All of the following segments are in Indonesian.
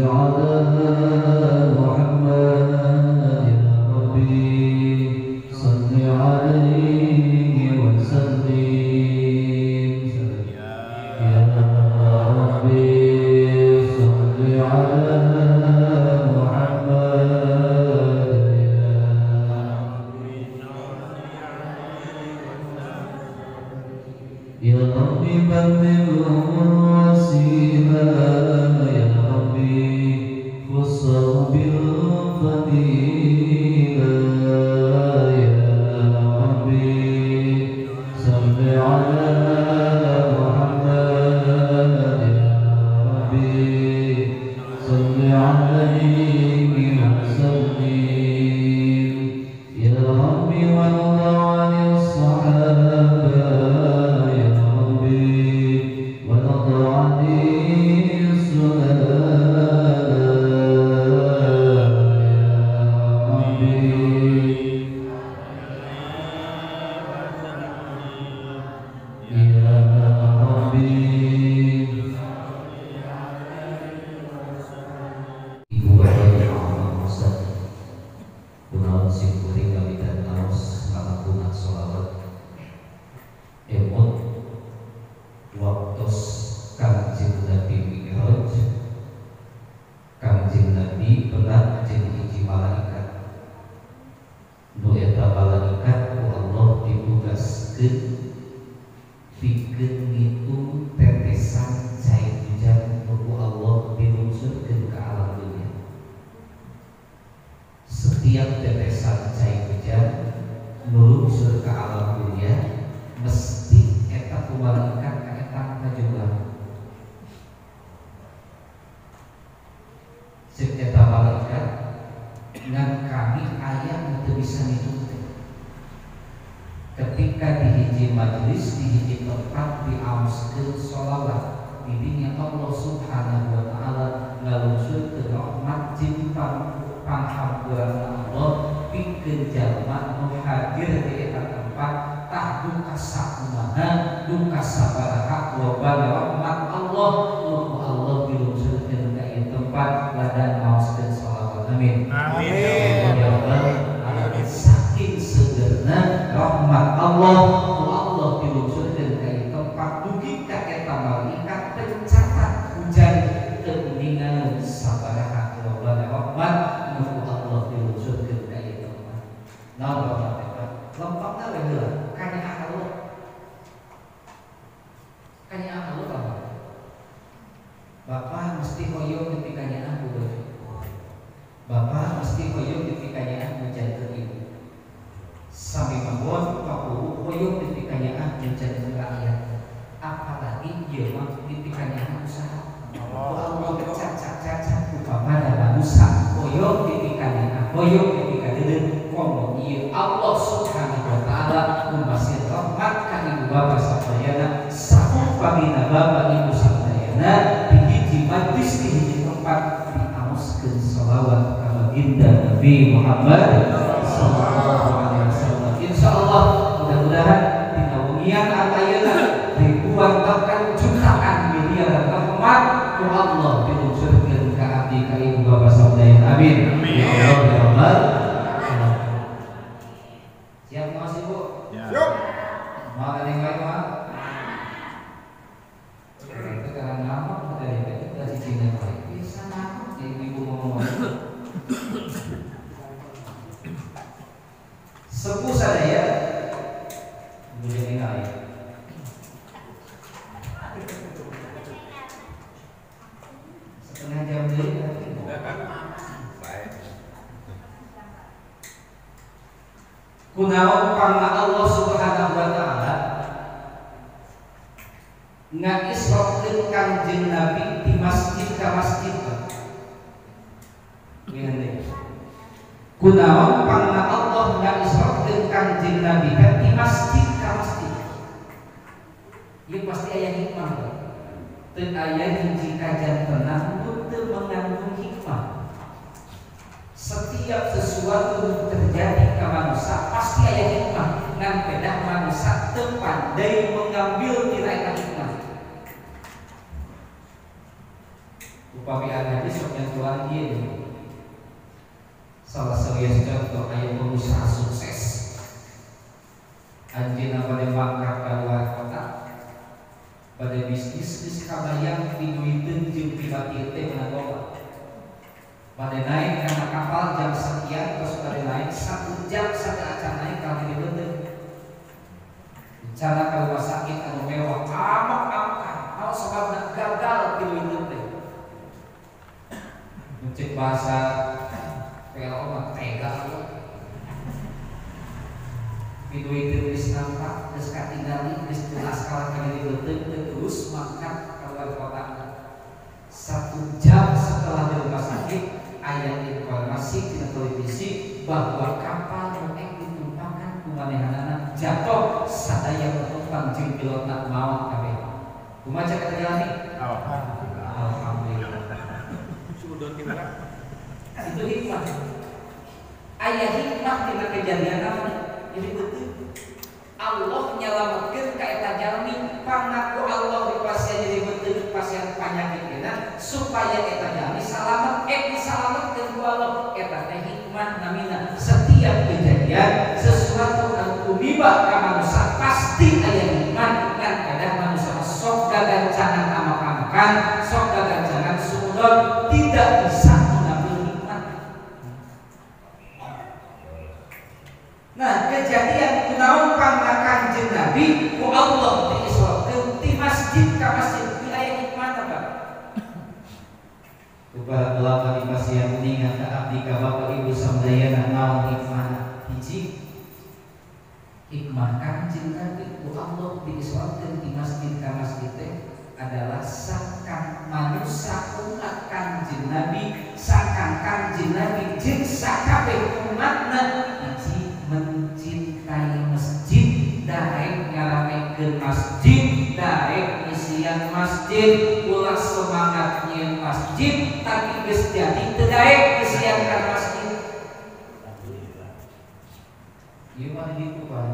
Kunaon pangna Allah Subhanahu wa taala ngaisrokeun Kangjeng Nabi di masjid ka masjid. Kunaon pangna Allah ngaisrokeun Kangjeng Nabi di masjid ka masjid. Ieu pasti aya hikmah. Teu aya hiji kajian tenang teu mengandung hikmah. Setiap sesuatu terjadi ke manusia pasti ada hikmah. Ngan bedah manusia tepandai mengambil nilai hikmah. upami ada sok yang tuan ieu. Salah serius contoh aya pengusaha sukses. Anjeunna bade mangkat ka luar kota. Bade bisnis geus kabayang pinuikeun jeung pilati teh menawa. Bade naik kana kapal jam sekian terus bade naik 1 jam sampai acan naik ka di beuteuh. Cara ka rumah sakit anu mewah amak-amak, hal sababna gagal pinuikeun teh. Mencek bahasa PLO mah tega ya. Pinuikeun geus nampak, geus katingali, geus jelas kalah ka di beuteuh terus mangkat ka luar kota. 1 jam setelah di rumah sakit aya informasi di televisi bahwa kapal yang ditumpahkan ku manehanana jatuh sadaya penumpang jeung pilotna maot kabeh. Kumaha cek terjadi? Alhamdulillah. Sudon kita. Itu hikmah. Aya hikmah dina kejadian naon? Jadi betul. Allah nyalametkeun ka eta jalmi pangaku Allah dipasieun jadi betul pasien penyakit kena supaya eta jalmi salamet disalametkeun ku Allah. Eta teh hikmah namina. Setiap kejadian sesuatu anu tumiba ka manusia pasti aya hikmah. Kan kadang manusia sok gagancangan amak-amakan, sok gagancangan suudon tidak bisa mengambil hikmah. Nah, kejadian kunaon pangna Kanjeng Nabi ku Allah diisrokeun ti masjid ka masjid wilayah hikmah apa? Ulah lama di pasien ningat ka abdi ka Bapak Ibu samdayana naon hikmah hiji hikmah Kanjeng Nabi ku Allah diisrokeun ti masjid ka masjid teh adalah sangkan manusia umat Kanjeng Nabi sangkan Kanjeng Nabi jeung sakabeh umatna mencintai masjid, daek ngaramekeun masjid, daek isian masjid, ulah semangat nyieun masjid, tapi geus jadi teu daek isian ka masjid. Ieu mah ditu Pak.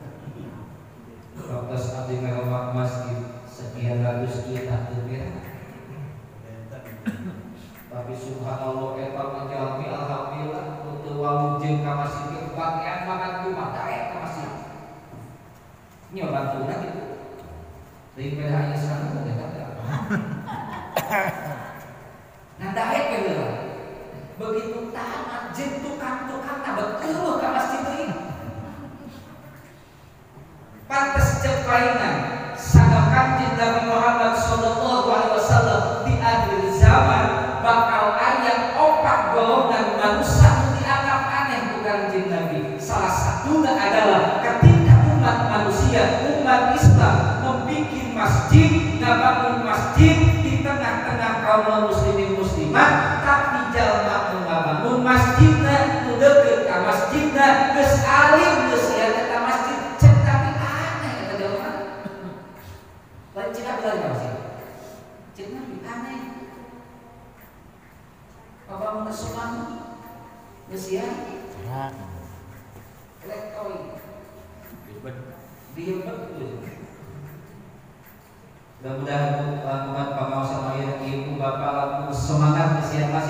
Waktu abdi ngaromak masjid sekian ratus juta teu beres. Tapi subhanallah eta majalmi alhamdulillah teu wau jeung ka masjid pakaian makan rumah daek ke masjid. Nyo bantuna gitu. Dari pada ayah sekarang udah ada. Nah daek ke heula. Begitu tamat jeung tukang-tukangna beukeuh ka masjid deui. Pantes cek painan saha Kanjeng Nabi Muhammad sallallahu alaihi wasallam di akhir zaman bakal aya 4 golongan manusia dianggap aneh ku Kanjeng Nabi. Salah satunya adalah ketika umat manusia, umat Islam membikin masjid, ngabangun masjid di tengah-tengah kaum muslimin muslimat, tapi jalma ngabangun masjidna nu deukeut ka masjidna geus alim geus sia eta masjid cek tapi aneh eta jalma. Lain cek abi masjid. Cek nabi aneh. Ngabangun sulam geus sia elektronik dihebat betul. Mudah-mudahan umat pamaos samaya ibu bapak laku semangat kesian